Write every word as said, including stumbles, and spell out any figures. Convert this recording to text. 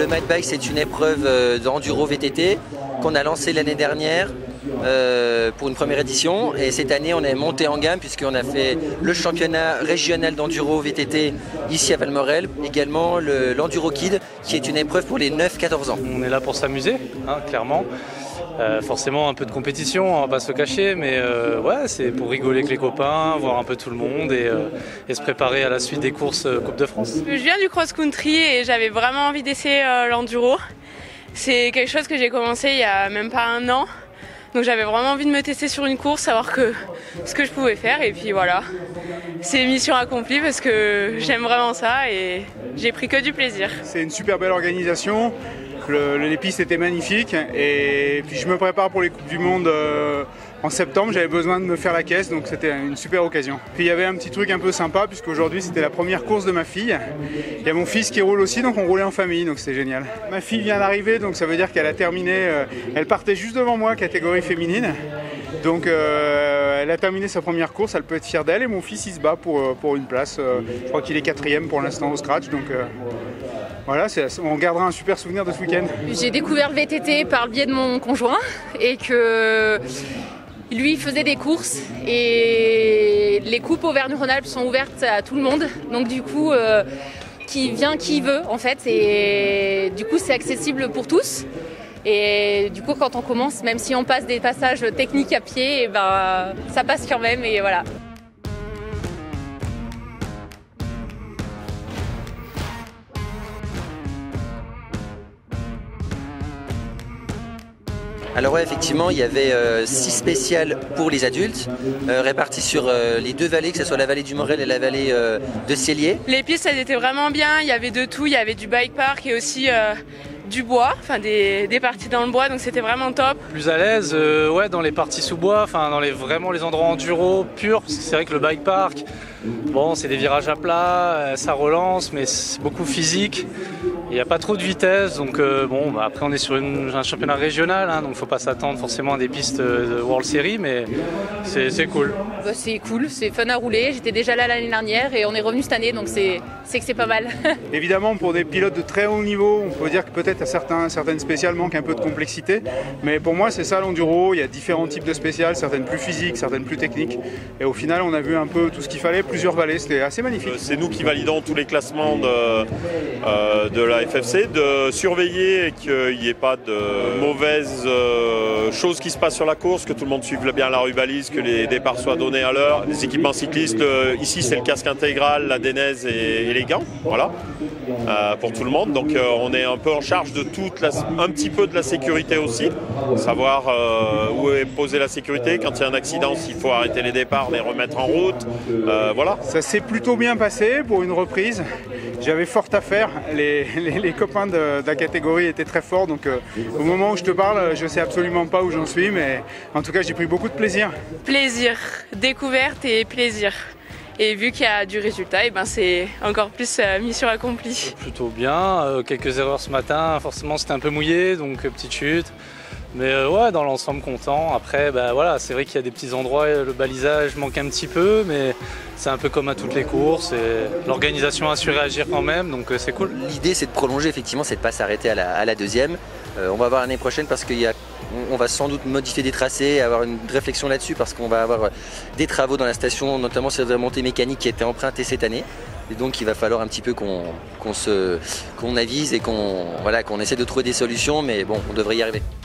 le Mad Bike, c'est une épreuve d'enduro V T T qu'on a lancée l'année dernière euh, pour une première édition. Et cette année, on est monté en gamme puisqu'on a fait le championnat régional d'enduro V T T ici à Valmorel. Également l'Enduro Kid, qui est une épreuve pour les neuf quatorze ans. On est là pour s'amuser, hein, clairement. Euh, forcément un peu de compétition, on va pas se cacher, mais euh, ouais, c'est pour rigoler avec les copains, voir un peu tout le monde et, euh, et se préparer à la suite des courses euh, Coupe de France. Je viens du cross-country et j'avais vraiment envie d'essayer euh, l'enduro. C'est quelque chose que j'ai commencé il y a même pas un an, donc j'avais vraiment envie de me tester sur une course, savoir que, ce que je pouvais faire, et puis voilà. C'est mission accomplie parce que j'aime vraiment ça et j'ai pris que du plaisir. C'est une super belle organisation. Le, les pistes étaient magnifiques et puis je me prépare pour les Coupes du Monde euh, en septembre. J'avais besoin de me faire la caisse, donc c'était une super occasion. Puis il y avait un petit truc un peu sympa puisqu'aujourd'hui c'était la première course de ma fille. Il y a mon fils qui roule aussi, donc on roulait en famille, donc c'était génial. Ma fille vient d'arriver, donc ça veut dire qu'elle a terminé, euh, elle partait juste devant moi, catégorie féminine. Donc euh, elle a terminé sa première course, elle peut être fière d'elle et mon fils il se bat pour, pour une place. Euh, je crois qu'il est quatrième pour l'instant au scratch, donc euh, voilà, on gardera un super souvenir de ce week-end. J'ai découvert le V T T par le biais de mon conjoint et que lui faisait des courses et les coupes Auvergne-Rhône-Alpes sont ouvertes à tout le monde. Donc du coup, euh, qui vient qui veut en fait, et du coup c'est accessible pour tous. Et du coup quand on commence, même si on passe des passages techniques à pied, et ben, ça passe quand même et voilà. Alors ouais, effectivement, il y avait euh, six spéciales pour les adultes, euh, réparties sur euh, les deux vallées, que ce soit la vallée du Morel et la vallée euh, de Célier. Les pistes, elles étaient vraiment bien, il y avait de tout, il y avait du bike park et aussi euh, du bois, enfin des, des parties dans le bois, donc c'était vraiment top. Plus à l'aise, euh, ouais, dans les parties sous bois, enfin dans les vraiment les endroits enduro purs, parce que c'est vrai que le bike park, bon, c'est des virages à plat, ça relance, mais c'est beaucoup physique. Il n'y a pas trop de vitesse, donc euh, bon, bah, après on est sur une, un championnat régional, hein, donc il ne faut pas s'attendre forcément à des pistes de World Series, mais c'est cool. Bah, c'est cool, c'est fun à rouler, j'étais déjà là l'année dernière et on est revenu cette année, donc c'est que c'est pas mal. Évidemment, pour des pilotes de très haut niveau, on peut dire que peut-être à certains, certaines spéciales manquent un peu de complexité, mais pour moi c'est ça l'enduro, il y a différents types de spéciales, certaines plus physiques, certaines plus techniques, et au final on a vu un peu tout ce qu'il fallait, plusieurs vallées, c'était assez magnifique. C'est nous qui validons tous les classements de, euh, de la F F C, de surveiller qu'il n'y ait pas de mauvaises euh, choses qui se passent sur la course, que tout le monde suive bien la rubalise, que les départs soient donnés à l'heure. Les équipements cyclistes, euh, ici c'est le casque intégral, la dénaise et, et les gants, voilà, euh, pour tout le monde. Donc euh, on est un peu en charge de toute la, un petit peu de la sécurité aussi, savoir euh, où est posée la sécurité, quand il y a un accident, s'il faut arrêter les départs, les remettre en route, euh, voilà. Ça s'est plutôt bien passé pour une reprise. J'avais fort à faire, les, les, les copains de, de la catégorie étaient très forts, donc euh, au moment où je te parle, je sais absolument pas où j'en suis, mais en tout cas j'ai pris beaucoup de plaisir. Plaisir, découverte et plaisir. Et vu qu'il y a du résultat, et ben c'est encore plus euh, mission accomplie. Plutôt bien, euh, quelques erreurs ce matin, forcément c'était un peu mouillé, donc euh, petite chute. Mais euh, ouais, dans l'ensemble content. Après, bah, voilà, c'est vrai qu'il y a des petits endroits, le balisage manque un petit peu, mais c'est un peu comme à toutes les courses. L'organisation a su réagir quand même, donc euh, c'est cool. L'idée c'est de prolonger, effectivement, c'est de ne pas s'arrêter à la, à la deuxième. Euh, on va voir l'année prochaine parce qu'il y a on va sans doute modifier des tracés, avoir une réflexion là-dessus parce qu'on va avoir des travaux dans la station, notamment sur la montée mécanique qui a été empruntée cette année. Et donc il va falloir un petit peu qu'on qu'on se qu'on avise et qu'on voilà, qu'on essaie de trouver des solutions, mais bon, on devrait y arriver.